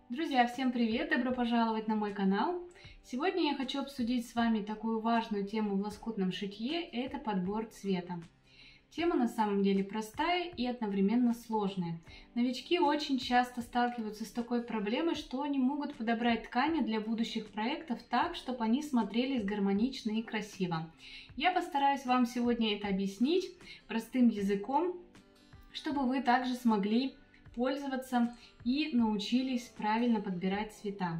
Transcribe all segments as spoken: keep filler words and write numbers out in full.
Друзья, всем привет! Добро пожаловать на мой канал! Сегодня я хочу обсудить с вами такую важную тему в лоскутном шитье – это подбор цвета. Тема на самом деле простая и одновременно сложная. Новички очень часто сталкиваются с такой проблемой, что они могут подобрать ткани для будущих проектов так, чтобы они смотрелись гармонично и красиво. Я постараюсь вам сегодня это объяснить простым языком, чтобы вы также смогли пользоваться и научились правильно подбирать цвета.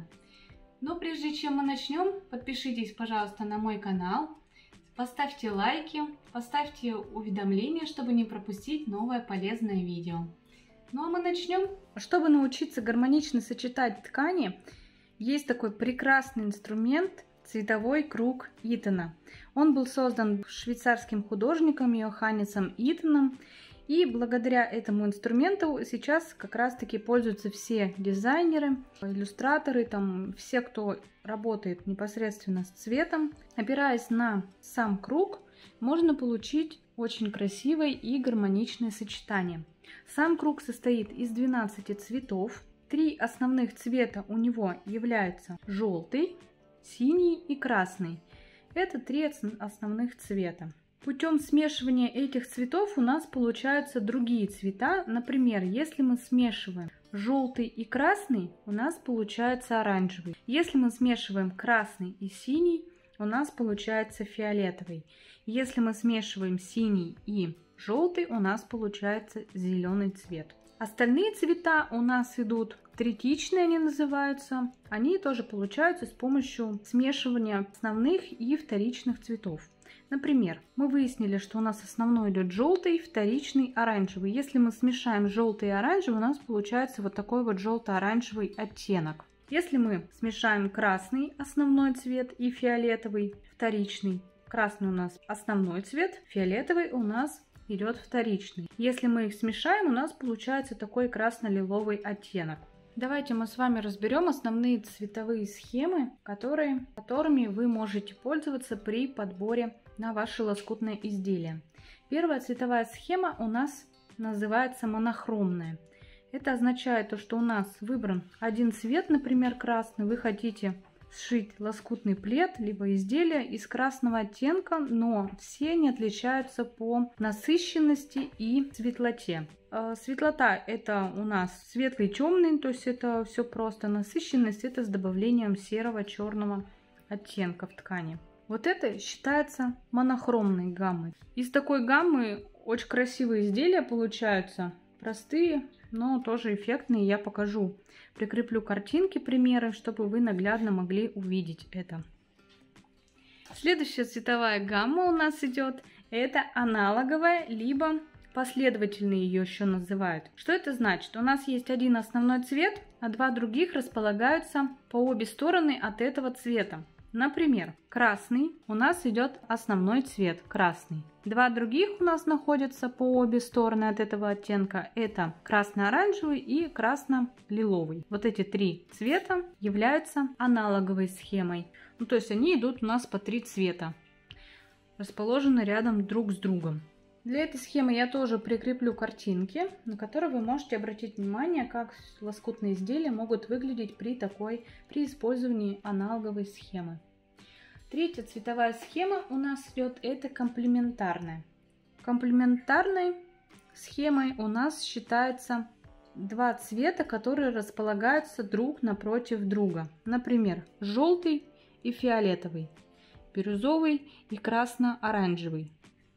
Но прежде чем мы начнем, подпишитесь, пожалуйста, на мой канал, поставьте лайки, поставьте уведомления, чтобы не пропустить новое полезное видео. Ну а мы начнем. Чтобы научиться гармонично сочетать ткани, есть такой прекрасный инструмент – цветовой круг Итона. Он был создан швейцарским художником Йоханнесом Итоном. И благодаря этому инструменту сейчас как раз таки пользуются все дизайнеры, иллюстраторы, там, все, кто работает непосредственно с цветом. Опираясь на сам круг, можно получить очень красивое и гармоничное сочетание. Сам круг состоит из двенадцати цветов. Три основных цвета у него являются желтый, синий и красный. Это три основных цвета. Путем смешивания этих цветов у нас получаются другие цвета. Например, если мы смешиваем желтый и красный, у нас получается оранжевый. Если мы смешиваем красный и синий, у нас получается фиолетовый. Если мы смешиваем синий и желтый, у нас получается зеленый цвет. Остальные цвета у нас идут третичные, они называются. Они тоже получаются с помощью смешивания основных и вторичных цветов. Например, мы выяснили, что у нас основной идет желтый, вторичный оранжевый. Если мы смешаем желтый и оранжевый, у нас получается вот такой вот желто-оранжевый оттенок. Если мы смешаем красный основной цвет и фиолетовый вторичный, красный у нас основной цвет, фиолетовый у нас идет вторичный. Если мы их смешаем, у нас получается такой красно-лиловый оттенок. Давайте мы с вами разберем основные цветовые схемы, которые, которыми вы можете пользоваться при подборе на ваши лоскутные изделия. Первая цветовая схема у нас называется монохромная. Это означает то, что у нас выбран один цвет, например, красный. Вы хотите сшить лоскутный плед, либо изделие из красного оттенка, но все они отличаются по насыщенности и светлоте. Светлота – это у нас светлый, темный, то есть это все просто. Насыщенность – это с добавлением серого, черного оттенка в ткани. Вот это считается монохромной гаммой. Из такой гаммы очень красивые изделия получаются, простые, но тоже эффектные. Я покажу, прикреплю картинки, примеры, чтобы вы наглядно могли увидеть это. Следующая цветовая гамма у нас идет, это аналоговая, либо последовательные ее еще называют. Что это значит? У нас есть один основной цвет, а два других располагаются по обе стороны от этого цвета. Например, красный у нас идет основной цвет, красный. Два других у нас находятся по обе стороны от этого оттенка. Это красно-оранжевый и красно-лиловый. Вот эти три цвета являются аналоговой схемой. Ну, то есть они идут у нас по три цвета, расположены рядом друг с другом. Для этой схемы я тоже прикреплю картинки, на которые вы можете обратить внимание, как лоскутные изделия могут выглядеть при такой, при использовании аналоговой схемы. Третья цветовая схема у нас идет, это комплементарная. Комплементарной схемой у нас считается два цвета, которые располагаются друг напротив друга. Например, желтый и фиолетовый, бирюзовый и красно-оранжевый,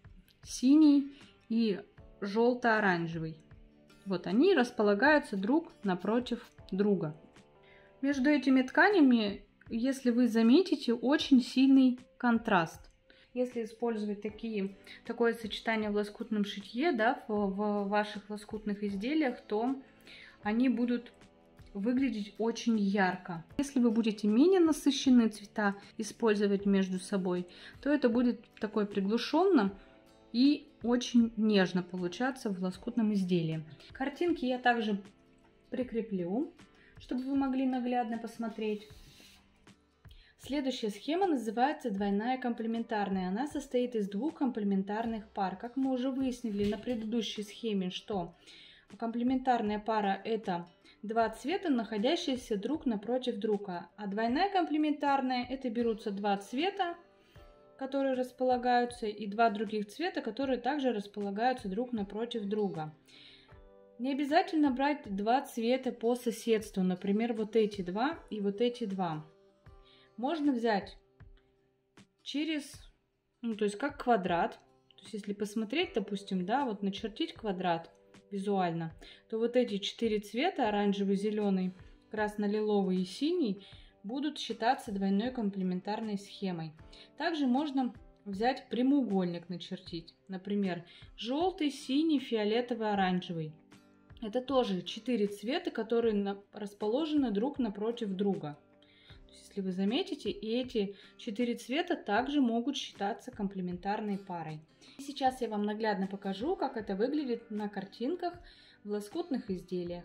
синий и желто-оранжевый. Вот они располагаются друг напротив друга. Между этими тканями, если вы заметите, очень сильный контраст. Если использовать такие, такое сочетание в лоскутном шитье, да, в, в ваших лоскутных изделиях, то они будут выглядеть очень ярко. Если вы будете менее насыщенные цвета использовать между собой, то это будет такое приглушенно и очень нежно получаться в лоскутном изделии. Картинки я также прикреплю, чтобы вы могли наглядно посмотреть. Следующая схема называется двойная комплементарная. Она состоит из двух комплементарных пар. Как мы уже выяснили на предыдущей схеме, что комплементарная пара — это два цвета, находящиеся друг напротив друга. А двойная комплементарная — это берутся два цвета, которые располагаются, и два других цвета, которые также располагаются друг напротив друга. Не обязательно брать два цвета по соседству, например, вот эти два и вот эти два. Можно взять через, ну, то есть как квадрат. То есть если посмотреть, допустим, да, вот начертить квадрат визуально, то вот эти четыре цвета, оранжевый, зеленый, красно-лиловый и синий, будут считаться двойной комплементарной схемой. Также можно взять прямоугольник, начертить. Например, желтый, синий, фиолетовый, оранжевый. Это тоже четыре цвета, которые расположены друг напротив друга. То есть, если вы заметите, и эти четыре цвета также могут считаться комплементарной парой. И сейчас я вам наглядно покажу, как это выглядит на картинках в лоскутных изделиях.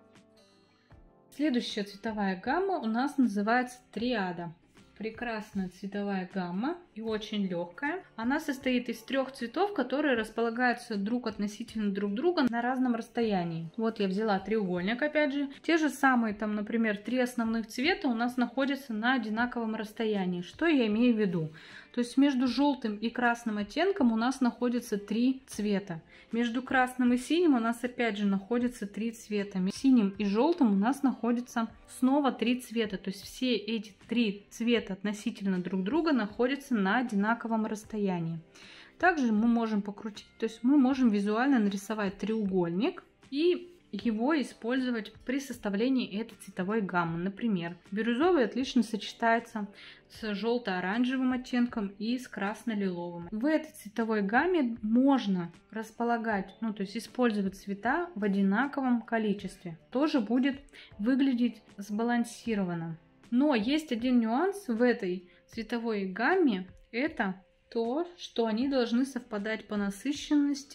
Следующая цветовая гамма у нас называется триада. Прекрасная цветовая гамма и очень легкая. Она состоит из трех цветов, которые располагаются друг относительно друг друга на разном расстоянии. Вот я взяла треугольник, опять же. Те же самые, там, например, три основных цвета у нас находятся на одинаковом расстоянии. Что я имею в виду? То есть между желтым и красным оттенком у нас находится три цвета. Между красным и синим у нас опять же находится три цвета. Между синим и желтым у нас находится снова три цвета. То есть все эти три цвета относительно друг друга находятся на одинаковом расстоянии. Также мы можем покрутить, то есть мы можем визуально нарисовать треугольник и его использовать при составлении этой цветовой гаммы. Например, бирюзовый отлично сочетается с желто-оранжевым оттенком и с красно-лиловым. В этой цветовой гамме можно располагать, ну то есть использовать цвета в одинаковом количестве. Тоже будет выглядеть сбалансированно. Но есть один нюанс в этой цветовой гамме. Это то, что они должны совпадать по насыщенности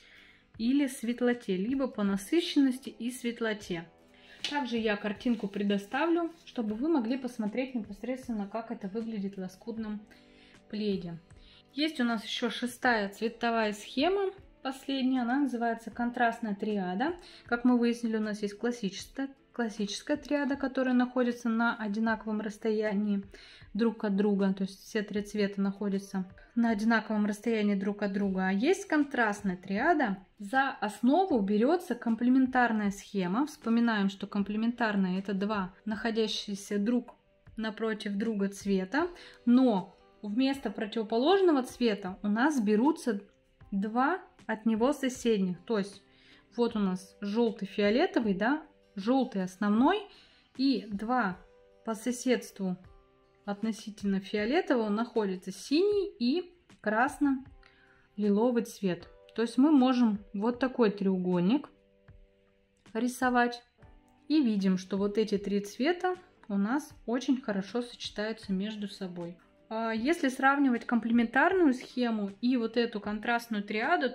или светлоте, либо по насыщенности и светлоте. Также я картинку предоставлю, чтобы вы могли посмотреть непосредственно, как это выглядит в лоскутном пледе. Есть у нас еще шестая цветовая схема, последняя, она называется контрастная триада. Как мы выяснили, у нас есть классическая, классическая триада, которая находится на одинаковом расстоянии друг от друга, то есть все три цвета находятся на одинаковом расстоянии друг от друга. А есть контрастная триада. За основу берется комплементарная схема. Вспоминаем, что комплементарная — это два находящиеся друг напротив друга цвета, но вместо противоположного цвета у нас берутся два от него соседних. То есть вот у нас желтый-фиолетовый, да, желтый основной и два по соседству относительно фиолетового находится синий и красно-лиловый цвет. То есть мы можем вот такой треугольник рисовать и видим, что вот эти три цвета у нас очень хорошо сочетаются между собой. Если сравнивать комплементарную схему и вот эту контрастную триаду,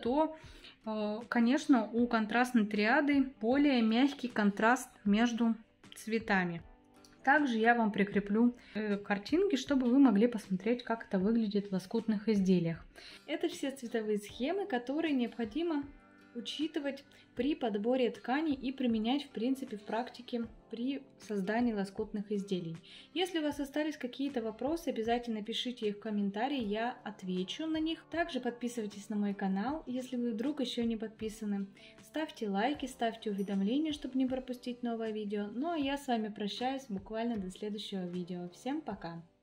то, конечно, у контрастной триады более мягкий контраст между цветами. Также я вам прикреплю картинки, чтобы вы могли посмотреть, как это выглядит в лоскутных изделиях. Это все цветовые схемы, которые необходимо учитывать при подборе тканей и применять, в принципе, в практике при создании лоскутных изделий. Если у вас остались какие-то вопросы, обязательно пишите их в комментарии, я отвечу на них. Также подписывайтесь на мой канал, если вы вдруг еще не подписаны. Ставьте лайки, ставьте уведомления, чтобы не пропустить новое видео. Ну а я с вами прощаюсь буквально до следующего видео. Всем пока!